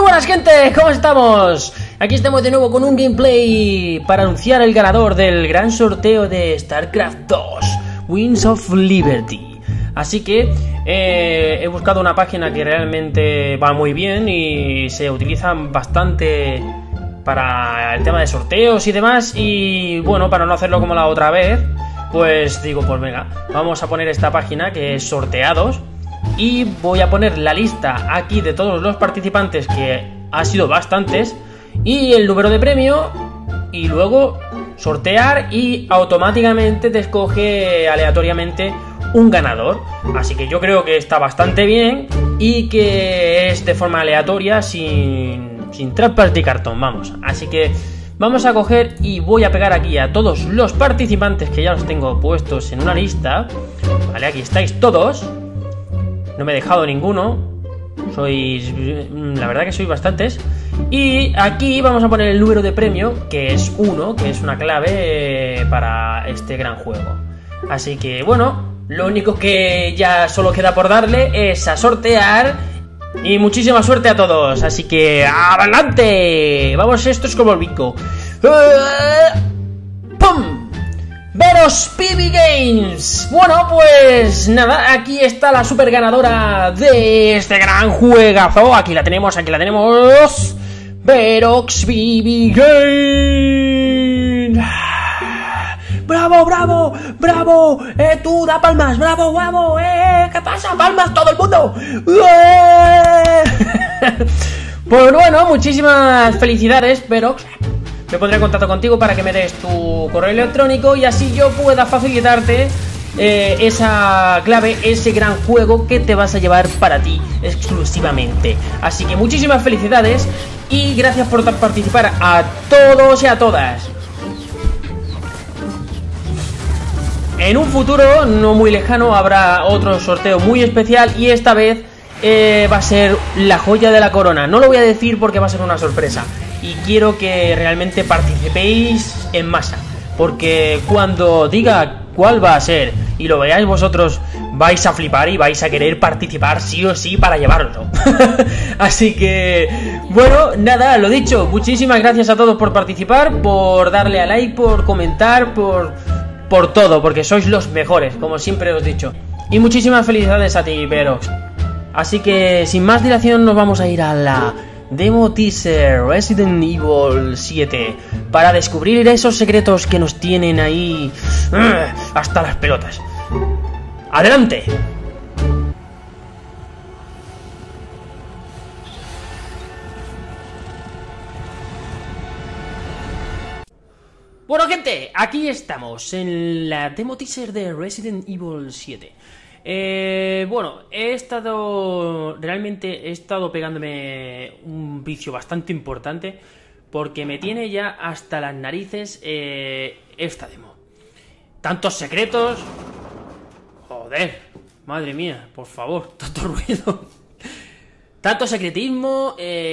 buenas, gente, ¿cómo estamos? Aquí estamos de nuevo con un gameplay para anunciar el ganador del gran sorteo de StarCraft 2 Wings of Liberty. Así que he buscado una página que realmente va muy bien y se utiliza bastante para el tema de sorteos y demás. Y bueno, para no hacerlo como la otra vez, pues digo, pues venga, vamos a poner esta página que es sorteados. Y voy a poner la lista aquí de todos los participantes, que ha sido bastantes, y el número de premio, y luego sortear y automáticamente te escoge aleatoriamente un ganador. Así que yo creo que está bastante bien y que es de forma aleatoria, sin trampas de cartón, vamos. Así que vamos a coger y voy a pegar aquí a todos los participantes que ya los tengo puestos en una lista. Vale, aquí estáis todos. No me he dejado ninguno. Sois... la verdad que sois bastantes. Y aquí vamos a poner el número de premio, que es 1, que es una clave para este gran juego. Así que bueno, lo único que ya solo queda por darle es a sortear. Y muchísima suerte a todos. Así que ¡adelante! Vamos, esto es como el bingo. ¡Pum! Veros PB Games. Bueno, pues nada, aquí está la super ganadora de este gran juegazo. Aquí la tenemos, Verox PB Games. ¡Bravo, bravo, bravo! Tú da palmas, bravo, bravo, ¿qué pasa? ¡Palmas todo el mundo! Pues bueno, muchísimas felicidades, Verox. Me pondré en contacto contigo para que me des tu correo electrónico y así yo pueda facilitarte esa clave, ese gran juego que te vas a llevar para ti exclusivamente. Así que muchísimas felicidades y gracias por participar a todos y a todas. En un futuro no muy lejano habrá otro sorteo muy especial y esta vez va a ser la joya de la corona. No lo voy a decir porque va a ser una sorpresa. Y quiero que realmente participéis en masa, porque cuando diga cuál va a ser y lo veáis vosotros, vais a flipar y vais a querer participar sí o sí para llevarlo. Así que, bueno, nada, lo dicho, muchísimas gracias a todos por participar, por darle a like, por comentar, por todo, porque sois los mejores, como siempre os he dicho. Y muchísimas felicidades a ti, Verox. Así que, sin más dilación, nos vamos a ir a la demo teaser Resident Evil 7 para descubrir esos secretos que nos tienen ahí hasta las pelotas. ¡Adelante! Bueno, gente, aquí estamos en la demo teaser de Resident Evil 7. Bueno, realmente he estado pegándome un vicio bastante importante porque me tiene ya hasta las narices esta demo. Tantos secretos. Joder, madre mía, por favor, tanto ruido. Tanto secretismo.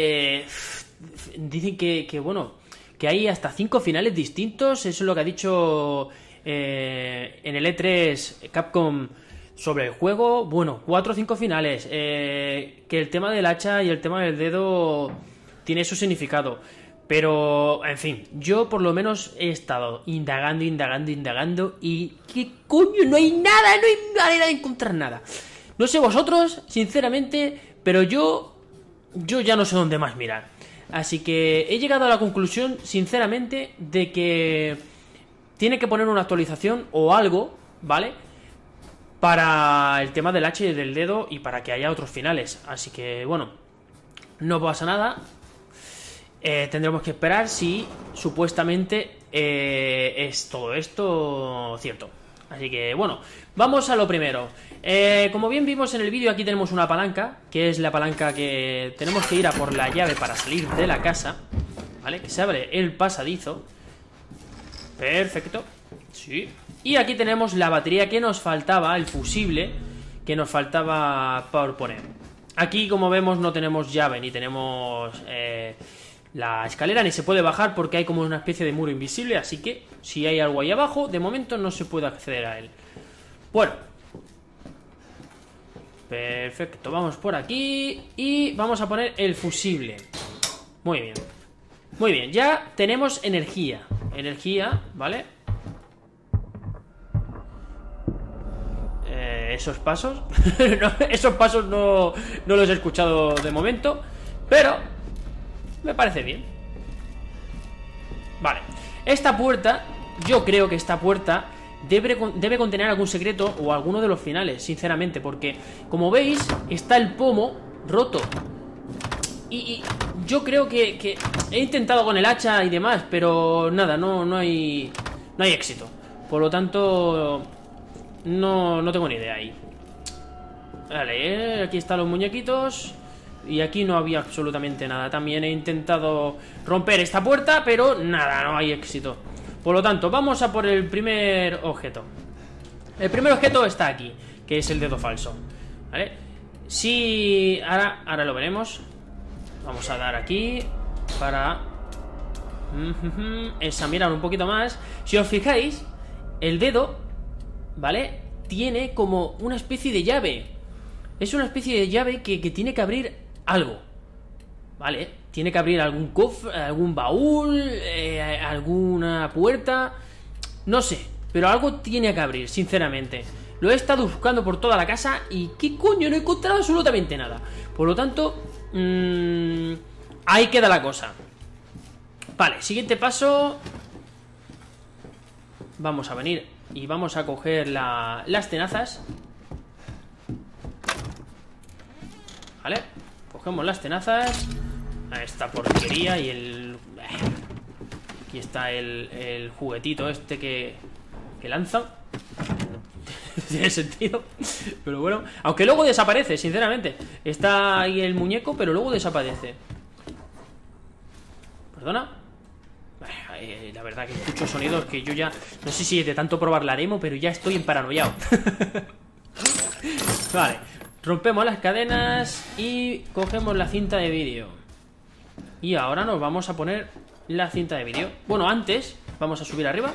Dicen que bueno, que hay hasta 5 finales distintos. Eso es lo que ha dicho en el E3 Capcom sobre el juego. Bueno, 4 o 5 finales. Que el tema del hacha y el tema del dedo tiene su significado. Pero, en fin, yo por lo menos he estado indagando. Y ¿qué coño? No hay nada, no hay manera de encontrar nada. No sé vosotros, sinceramente, pero yo ya no sé dónde más mirar. Así que he llegado a la conclusión, sinceramente, de que tiene que poner una actualización o algo, ¿vale? Para el tema del hacha y del dedo y para que haya otros finales. Así que, bueno, no pasa nada. Tendremos que esperar si supuestamente es todo esto cierto. Así que, bueno, vamos a lo primero. Como bien vimos en el vídeo, aquí tenemos una palanca, que es la palanca que tenemos que ir a por la llave para salir de la casa, ¿vale? Que se abre el pasadizo. Perfecto. Sí. Y aquí tenemos la batería que nos faltaba, el fusible que nos faltaba por poner. Aquí, como vemos, no tenemos llave, ni tenemos la escalera, ni se puede bajar porque hay como una especie de muro invisible. Así que, si hay algo ahí abajo, de momento no se puede acceder a él. Bueno, perfecto, vamos por aquí y vamos a poner el fusible. Muy bien. Muy bien, ya tenemos energía. Energía, ¿vale? Esos pasos no, esos pasos no los he escuchado de momento, pero me parece bien. Vale, esta puerta, yo creo que esta puerta debe contener algún secreto o alguno de los finales, sinceramente, porque como veis está el pomo roto. Y yo creo que he intentado con el hacha y demás, pero nada, no hay éxito. Por lo tanto, no tengo ni idea ahí. Vale, aquí están los muñequitos. Y aquí no había absolutamente nada. También he intentado romper esta puerta, pero nada, no hay éxito. Por lo tanto, vamos a por el primer objeto. El primer objeto está aquí, que es el dedo falso. ¿Vale? Si... Ahora lo veremos. Vamos a dar aquí para examinar un poquito más. Si os fijáis, el dedo, ¿vale? Tiene como una especie de llave. Es una especie de llave que tiene que abrir algo, ¿vale? Tiene que abrir algún cofre, algún baúl, alguna puerta. No sé, pero algo tiene que abrir, sinceramente. Lo he estado buscando por toda la casa y ¿qué coño? No he encontrado absolutamente nada. Por lo tanto, ahí queda la cosa. Vale, siguiente paso. Vamos a venir y vamos a coger las tenazas. Vale, cogemos las tenazas. Esta porquería y el... Aquí está el juguetito este que lanza. Tiene sentido, pero bueno. Aunque luego desaparece, sinceramente. Está ahí el muñeco, pero luego desaparece. ¿Perdona? La verdad que escucho sonidos que yo ya... No sé si es de tanto probar la demo, pero ya estoy emparanoiado. Vale, rompemos las cadenas y cogemos la cinta de vídeo. Y ahora nos vamos a poner la cinta de vídeo. Bueno, antes vamos a subir arriba.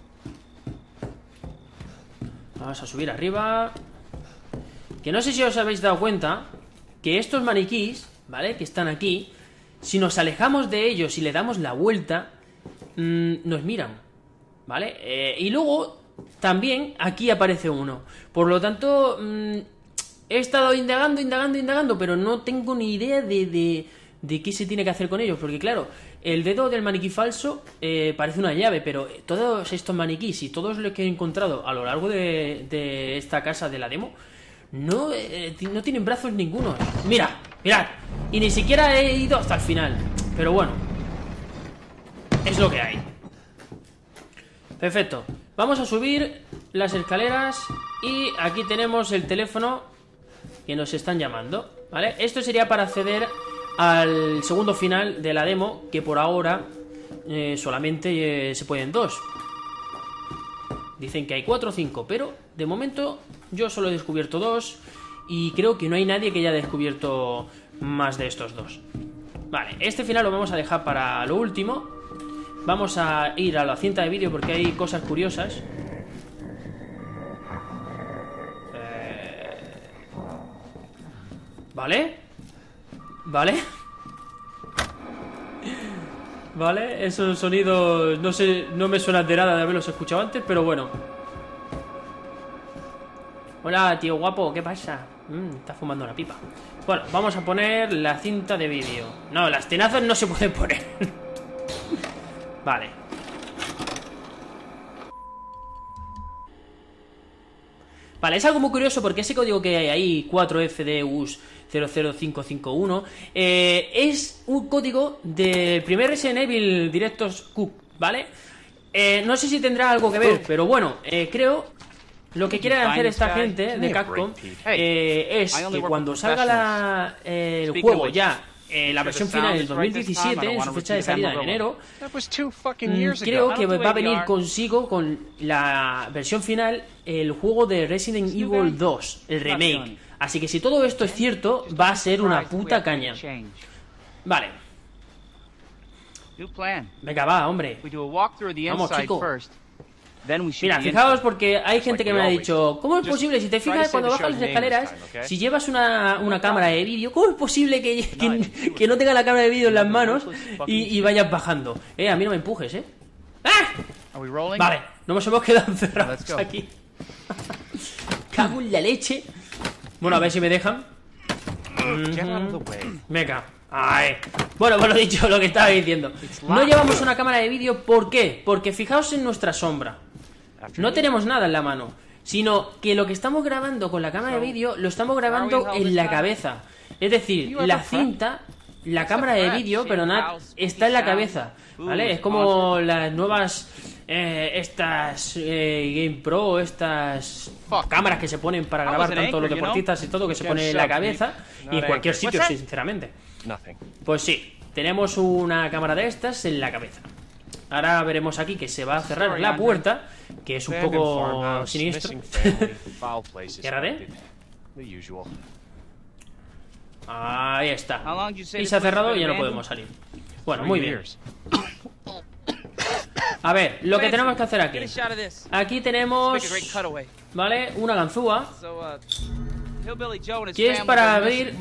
Vamos a subir arriba. Que no sé si os habéis dado cuenta que estos maniquís, ¿vale? Que están aquí, si nos alejamos de ellos y le damos la vuelta, nos miran, ¿vale? Y luego también aquí aparece uno. Por lo tanto, he estado indagando, pero no tengo ni idea de qué se tiene que hacer con ellos. Porque claro, el dedo del maniquí falso parece una llave, pero todos estos maniquís y todos los que he encontrado a lo largo de esta casa de la demo no tienen brazos ninguno. Mirad, y ni siquiera he ido hasta el final. Pero bueno, es lo que hay. Perfecto, vamos a subir las escaleras. Y aquí tenemos el teléfono que nos están llamando, ¿vale? Esto sería para acceder al segundo final de la demo, que por ahora solamente se pueden 2. Dicen que hay 4 o 5, pero de momento yo solo he descubierto 2 y creo que no hay nadie que haya descubierto más de estos 2. Vale, este final lo vamos a dejar para lo último. Vamos a ir a la cinta de vídeo porque hay cosas curiosas. Vale, esos sonidos no sé, no me suenan de nada de haberlos escuchado antes, pero bueno. Hola, tío guapo, ¿qué pasa? Está fumando una pipa. Bueno, vamos a poner la cinta de vídeo. No, las tenazas no se pueden poner. Vale. Vale, es algo muy curioso porque ese código que hay ahí, 4FDUS 00551, es un código del primer Resident Evil Director's Cut, ¿vale? No sé si tendrá algo que ver, pero bueno, creo lo que quiere hacer esta gente de Capcom es que cuando salga el juego ya, la versión final del 2017, en su fecha de salida en enero, creo que va a venir consigo con la versión final el juego de Resident Evil 2, el remake. Así que si todo esto es cierto, va a ser una puta caña. Vale. Venga, va, hombre. Vamos, chico. Mira, fijaos porque hay gente que me ha dicho, ¿cómo es posible? Si te fijas cuando bajas las escaleras, si llevas una cámara de vídeo, ¿cómo es posible que no tenga la cámara de vídeo en las manos y vayas bajando? A mí no me empujes, ¡Ah! Vale, no nos hemos quedado encerrados aquí. Cago en la leche. Bueno, a ver si me dejan. Venga. Ay. Bueno, pues lo dicho, lo que estaba diciendo. No llevamos una cámara de vídeo, ¿por qué? Porque fijaos en nuestra sombra. No tenemos nada en la mano, sino que lo que estamos grabando con la cámara de vídeo lo estamos grabando en la cabeza. Es decir, la cinta, la cámara de vídeo, perdonad, está en la cabeza, ¿vale? Es como las nuevas estas Game Pro, estas cámaras que se ponen para grabar tanto los deportistas y todo, que se pone en la cabeza y en cualquier sitio, sinceramente. Pues sí, tenemos una cámara de estas en la cabeza. Ahora veremos aquí que se va a cerrar la puerta, que es un poco siniestro. ¿Cerraré? Ahí está. Y se ha cerrado y ya no podemos salir. Bueno, muy bien. A ver, lo que tenemos que hacer aquí. Aquí tenemos, ¿vale? Una ganzúa. Que es para abrir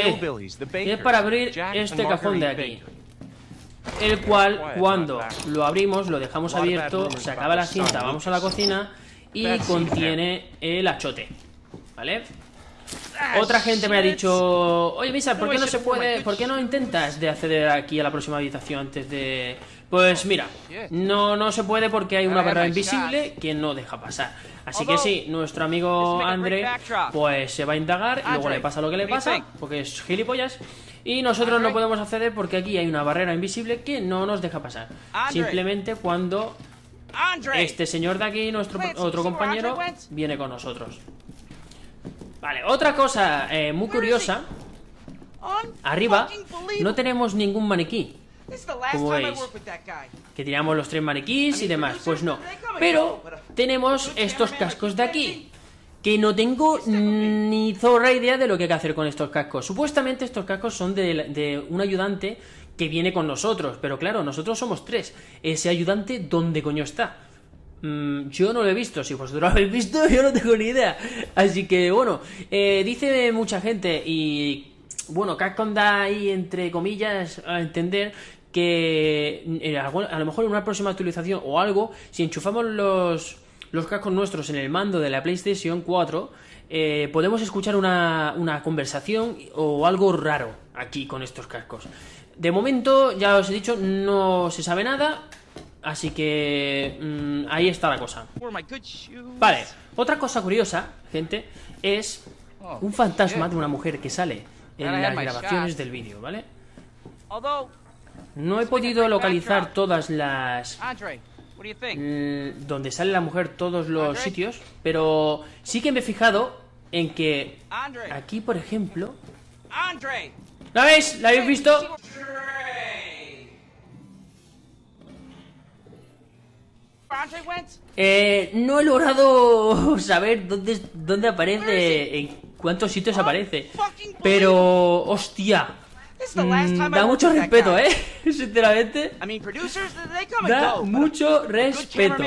este cajón de aquí. El cual, cuando lo abrimos, lo dejamos abierto, se acaba la cinta, vamos a la cocina y contiene el achote, ¿vale? Otra gente me ha dicho, oye Misa, ¿por qué no se puede, por qué no intentas de acceder aquí a la próxima habitación antes de...? Pues mira, no se puede porque hay una barrera invisible que no deja pasar. Así que sí, nuestro amigo André pues se va a indagar y luego le pasa lo que le pasa, porque es gilipollas. Y nosotros no podemos acceder porque aquí hay una barrera invisible que no nos deja pasar. Simplemente cuando este señor de aquí, nuestro otro compañero, viene con nosotros. Vale, otra cosa muy curiosa. Arriba no tenemos ningún maniquí, como veis, que tiramos los 3 maniquís y demás. Pues no, pero tenemos estos cascos de aquí, que no tengo ni zorra idea de lo que hay que hacer con estos cascos. Supuestamente estos cascos son de un ayudante que viene con nosotros, pero claro, nosotros somos 3. Ese ayudante, ¿dónde coño está? Yo no lo he visto. Si vosotros lo habéis visto, yo no tengo ni idea. Así que bueno, dice mucha gente, y bueno, Capcom da ahí entre comillas a entender que a lo mejor en una próxima actualización o algo, si enchufamos los cascos nuestros en el mando de la PlayStation 4, podemos escuchar una conversación o algo raro aquí con estos cascos. De momento, ya os he dicho, no se sabe nada, así que ahí está la cosa. Vale, otra cosa curiosa, gente, es un fantasma de una mujer que sale en las grabaciones del vídeo, ¿vale? No he podido localizar todas las... donde sale la mujer, todos los sitios, pero sí que me he fijado en que aquí, por ejemplo, ¿la veis? ¿La habéis visto? No he logrado saber dónde aparece, en cuántos sitios aparece, pero hostia, da mucho respeto, sinceramente. Da mucho respeto.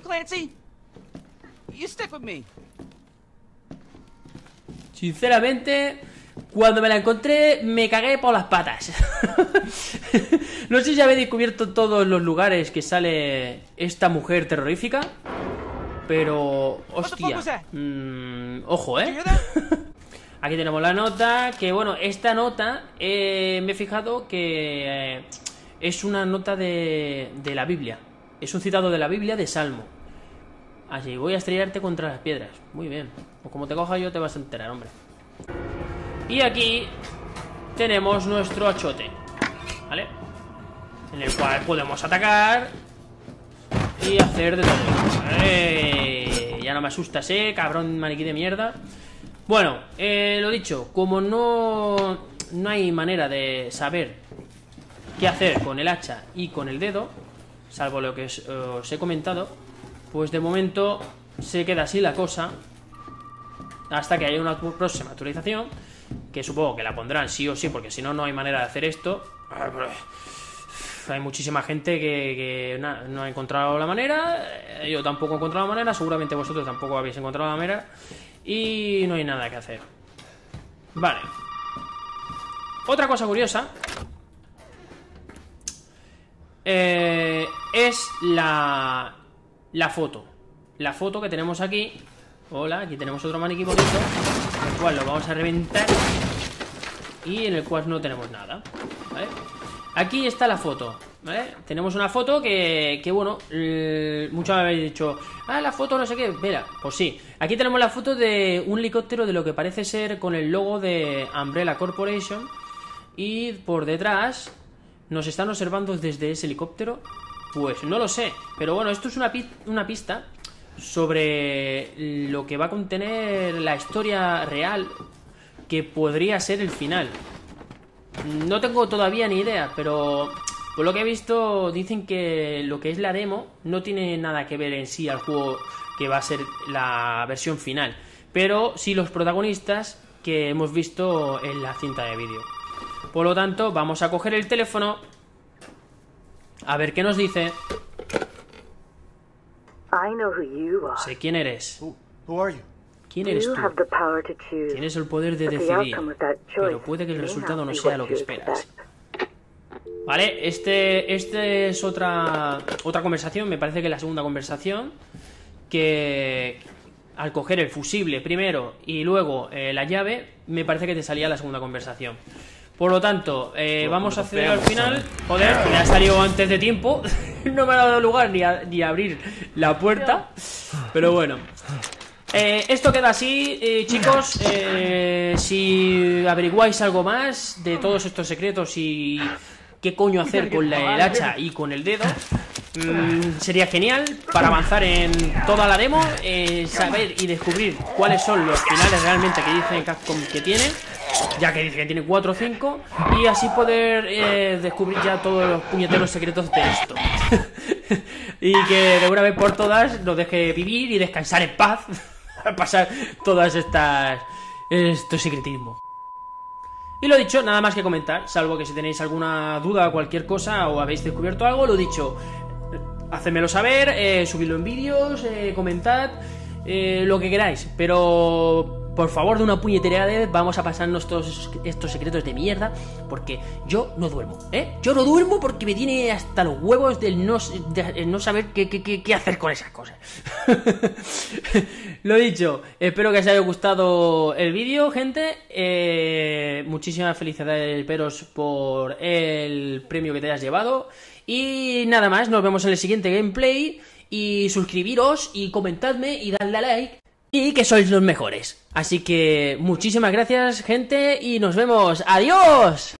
Sinceramente, cuando me la encontré me cagué por las patas. No sé si habéis descubierto todos los lugares que sale esta mujer terrorífica, pero hostia, ojo, Aquí tenemos la nota, que bueno, esta nota me he fijado que es una nota de la Biblia. Es un citado de la Biblia, de Salmo. Así, voy a estrellarte contra las piedras. Muy bien, o como te coja yo te vas a enterar, hombre. Y aquí tenemos nuestro achote, ¿vale? En el cual podemos atacar y hacer de todo. Ya no me asustas, cabrón maniquí de mierda. Bueno, lo dicho, como no hay manera de saber qué hacer con el hacha y con el dedo, salvo lo que os he comentado, pues de momento se queda así la cosa hasta que haya una próxima actualización, que supongo que la pondrán sí o sí, porque si no, no hay manera de hacer esto. hay muchísima gente que no ha encontrado la manera. Yo tampoco he encontrado la manera. Seguramente vosotros tampoco habéis encontrado la manera. Y no hay nada que hacer. Vale. Otra cosa curiosa es la foto. La foto que tenemos aquí. Hola, aquí tenemos otro maniquí bonito, el cual lo vamos a reventar y en el cual no tenemos nada, ¿vale? Aquí está la foto, ¿vale? Tenemos una foto que bueno, muchos me habéis dicho, la foto no sé qué, espera, pues sí. Aquí tenemos la foto de un helicóptero de lo que parece ser con el logo de Umbrella Corporation. Y por detrás nos están observando desde ese helicóptero. Pues no lo sé, pero bueno, esto es una pista sobre lo que va a contener la historia real que podría ser el final. No tengo todavía ni idea, pero por lo que he visto dicen que lo que es la demo no tiene nada que ver en sí al juego que va a ser la versión final, pero sí los protagonistas que hemos visto en la cinta de vídeo. Por lo tanto, vamos a coger el teléfono a ver qué nos dice. Sé quién eres. ¿Quién eres tú? Tienes el poder de decidir, pero puede que el resultado no sea lo que esperas. Vale, este es otra conversación. Me parece que es la segunda conversación. Que al coger el fusible primero y luego la llave, me parece que te salía la segunda conversación. Por lo tanto, vamos a acceder al final. Joder, me ha salido antes de tiempo. No me ha dado lugar ni a abrir la puerta. Pero bueno, esto queda así, chicos. Si averiguáis algo más de todos estos secretos y qué coño hacer con el hacha y con el dedo, sería genial para avanzar en toda la demo, saber y descubrir cuáles son los finales realmente que dice Capcom que tiene, ya que dice que tiene 4 o 5, y así poder descubrir ya todos los puñeteros secretos de esto. Y que de una vez por todas nos deje vivir y descansar en paz a pasar todas estos secretismos. Y lo dicho, nada más que comentar, salvo que si tenéis alguna duda o cualquier cosa o habéis descubierto algo, lo dicho, hacedmelo saber, subidlo en vídeos, comentad, lo que queráis, pero por favor, de una puñetera vez vamos a pasarnos todos estos secretos de mierda, porque yo no duermo, yo no duermo porque me tiene hasta los huevos de no saber qué hacer con esas cosas. Lo dicho, espero que os haya gustado el vídeo, gente. Muchísimas felicidades, Peros, por el premio que te hayas llevado. Y nada más, nos vemos en el siguiente gameplay. Y suscribiros y comentadme y dadle a like. Y que sois los mejores. Así que muchísimas gracias, gente, y nos vemos. ¡Adiós!